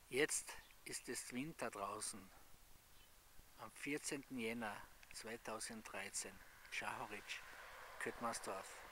Jetzt ist es Winter draußen, am 14. Jänner 2013, Schahoritsch, Köttmarsdorf.